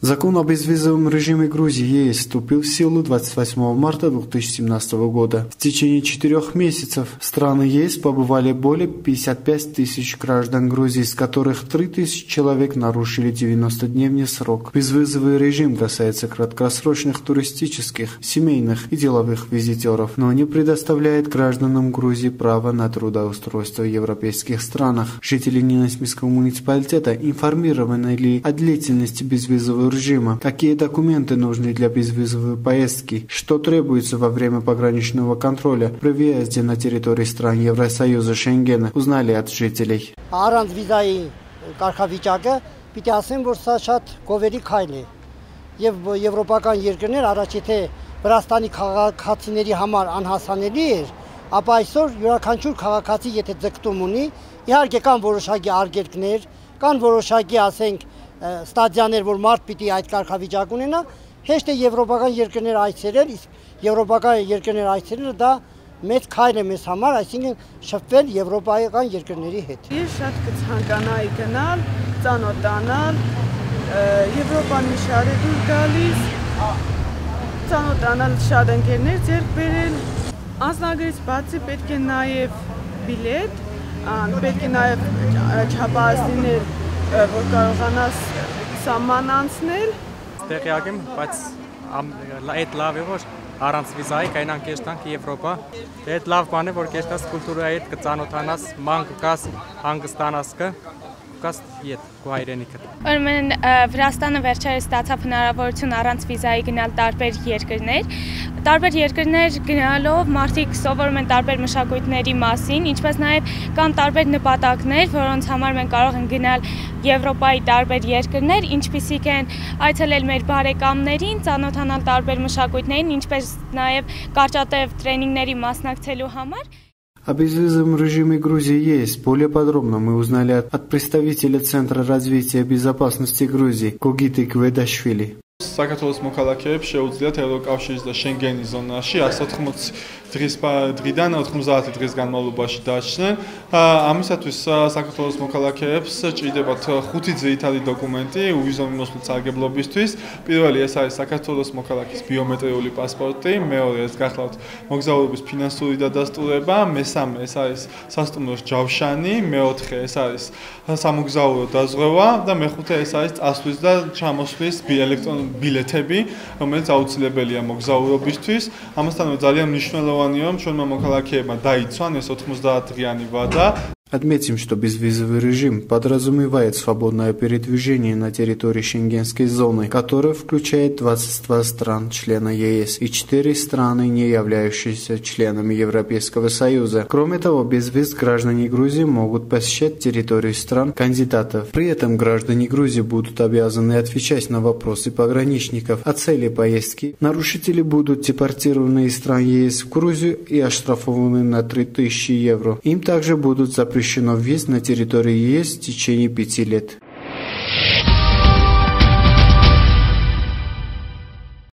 Закон о безвизовом режиме Грузии ЕС вступил в силу 28 марта 2017 года. В течение 4 месяцев в страны ЕС побывали более 55 тысяч граждан Грузии, из которых 3 тысячи человек нарушили 90-дневный срок. Безвизовый режим касается краткосрочных туристических, семейных и деловых визитеров, но не предоставляет гражданам Грузии право на трудоустройство в европейских странах. Жители Ненасмисского муниципалитета информированы ли о длительности безвизового режима, какие документы нужны для безвизовой поездки, что требуется во время пограничного контроля при въезде на территорию стран Евросоюза Шенгена, узнали от жителей. Առանց վիզայի կարգավիճակը պիտի ասեմ, որ սա շատ գովերի քայլ է եւ եվրոպական երկրներ առաջի թե Վրաստանի քաղաքացիների համար անհասանելի էր, ապա այսօր յուրաքանչյուր քաղաքացի եթե ձգտում ունի, իհարկե կան որոշակի արգելքներ, կան որոշակի ասենք ստադիաներ, որ մարդ պիտի այդ կարգավիճակ ունենա, հեշտ է եվրոպական երկրներ այցելել, իսկ եվրոպական երկրներ այցելելը դա մեծ քայլ է մեզ համար, այսինքն շփվել եվրոպական երկրների հետ։ Ես շատ կցանկանայի գնալ, ծանոթանալ, Եվրոպան մի շարի դուր գալիս, ծանոթանալ շատ ընկերներ ձեռք բերել, անձնագրից բացի պետք է նաև բիլետ, պետք է նաև չափահաս լինել, որ կարողանաս սահման անցնել։ Տեղյակ եմ, բայց այդ լավ է, որ առանց վիզայի կայնան կեշտանք Եվրոպա։ Այդ լավ բան է, որ կեշտաս կուլտուրայի հետ կծանոթանաս, ման կգաս, հանգստանաս կգաս ետ քո հայրենիքդ։ Ուրեմն Վրաստանը վերջերս ստացավ հնարավորություն առանց վիզայի գնալ տարբեր երկրներ։ Տարբեր երկրներ գնալով մարդիկ սովորում են տարբեր մշակույթների մասին, ինչպես նաև կան տարբեր նպատակներ, որոնց համար մենք կարող ենք գնալ Եվրոպայի տարբեր երկրներ, ինչպիսիք են այցելել մեր բարեկամներին, ծանոթանալ տարբեր մշակույթներին, ինչպես նաև կարճատև տրեյնինգների մասնակցելու համար։ О безвизовом режиме Грузии есть. Более подробно мы узнали от представителя Центра развития безопасности Грузии Когиты Кведашвили. საქართველოს მოქალაქეებს შეუძლიათ ევროკავშირის და შენგენის ზონაში 180 დღიდან 90 დღის განმავლობაში დაჩნდნენ. ამისათვის საქართველოს მოქალაქეებს ჭირდებათ 5 ძირითადი დოკუმენტი ვიზური მოსვლის სარგებლობისთვის. პირველი ეს არის საქართველოს მოქალაქის ბიომეტრიული პასპორტი, მეორე ეს გახლავთ მოგზაურობის ფინანსური დადასტურება, მესამე ეს არის სასტუმროს ჯავშანი, მეოთხე ეს არის სამოგზაურო დაზღვევა და მეხუთე ეს არის წასვლის და ჩამოსვლის ელექტრონული ბილეთები, რომელიც აუცილებელია მოგზაურობისთვის. ამასთანავე ძალიან მნიშვნელოვანია, რომ ჩვენმა მოქალაქეებმა დაიცვან ეს 90-დღიანი ვადა. Отметим, что безвизовый режим подразумевает свободное передвижение на территории Шенгенской зоны, которая включает 22 стран члена ЕС и 4 страны, не являющиеся членами Европейского Союза. Кроме того, без виз граждане Грузии могут посещать территорию стран-кандидатов. При этом граждане Грузии будут обязаны отвечать на вопросы пограничников о цели поездки. Нарушители будут депортированы из стран ЕС в Грузию и оштрафованы на 3000 евро. Им также будут запрещено въезд на территорию ЕС в течение 5 лет.